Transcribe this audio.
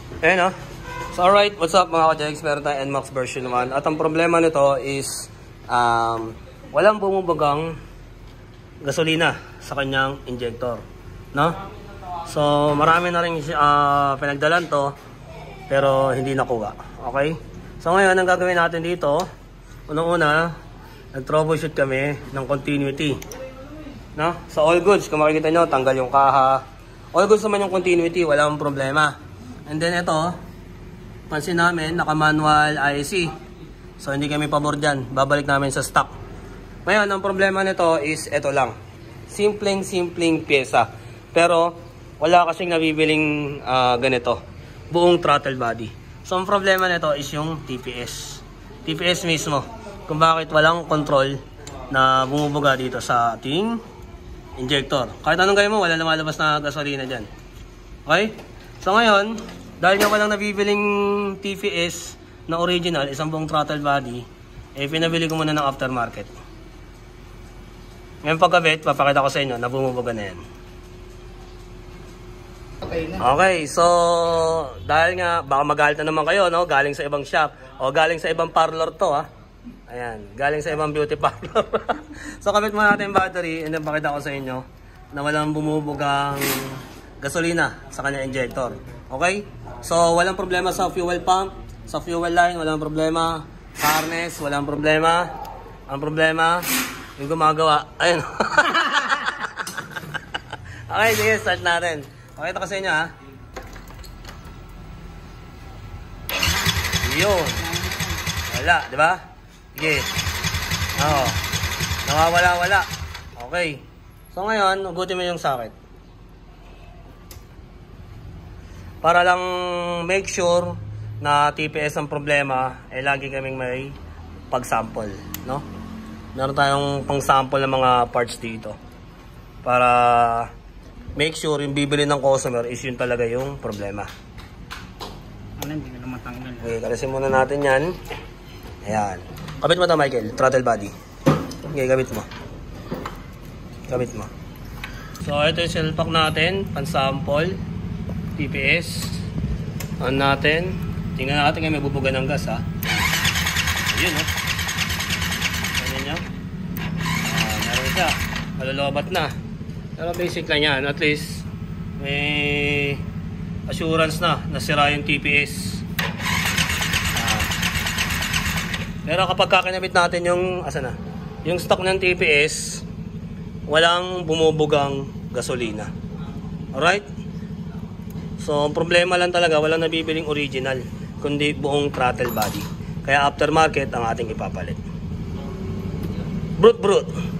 Ayan, So alright, what's up mga ka-Jegs? Meron tayong NMAX version 1. At ang problema nito is walang bumubagang gasolina sa kanyang injector, no? So marami na rin pinagdalan to pero hindi nakuha. Okay? So ngayon ang gagawin natin dito, unang-una nag-troubleshoot kami ng continuity, no? So all goods, kung makikita nyo, tanggal yung kaha. All goods naman yung continuity, walang problema. And then ito, pansin namin, naka-manual IC. So hindi kami pabor dyan. Babalik namin sa stock. Ngayon, ang problema nito is ito lang. Simpleng pyesa. Pero wala kasing nabibiling ganito. Buong throttle body. So ang problema nito is yung TPS. TPS mismo. Kung bakit walang control na bumubuga dito sa ating injector. Kahit anong gawin mo, wala lumalabas na gasolina dyan. Okay? So ngayon, dahil nga walang nabibiling TPS na original, isang buong throttle body, pinabili ko muna ng aftermarket. Ngayon pagkabit, papakita ko sa inyo na bumubuga na yan. Okay, so dahil nga, baka magalit na naman kayo, no? Galing sa ibang shop, o galing sa ibang parlor to, ha? Ayan, galing sa ibang beauty parlor. So kabit muna natin yung battery, and then pakita ko sa inyo na walang bumubugang gasolina sa kanyang injector. Okay? So, walang problema sa fuel pump, sa fuel line, walang problema. Sa harness, walang problema. Ang problema, yung gumagawa. Ayun. Okay, sige, start natin. Pakita ko sa inyo, ha. Yun. Wala, di ba? Sige. Oo. Nawawala-wala. Okay. So, ngayon, ugutin mo yung socket. Para lang make sure na TPS ang problema, lagi kaming may pag-sample, no? Meron tayong pang-sample ng mga parts dito. Para make sure yung bibili ng customer is yun talaga yung problema. Ano, hindi na matanggal. Okay, kalasin muna natin yan. Ayan. Kabit mo ito, Michael. Throttle body. Okay, kabit mo. Kabit mo. So, ito yung cell pack natin. Pan-sample. TPS. On natin. Tingnan natin kung may bubuga ng gas, ha. Ayun, ha. Ganyan nyo. Meron siya. Malolobat na. Pero basic lang yan. At least, may assurance na nasira yung TPS. Pero kapag kakinabit natin yung, asa na? Yung stock ng TPS, walang bumubugang gasolina. Alright? So, ang problema lang talaga, walang nabibiling original, kundi buong throttle body. Kaya aftermarket ang ating ipapalit. Brute.